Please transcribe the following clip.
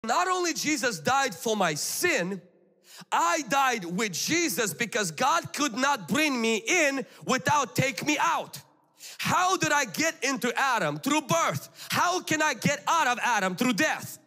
Not only Jesus died for my sin, I died with Jesus because God could not bring me in without taking me out. How did I get into Adam? Through birth. How can I get out of Adam? Through death.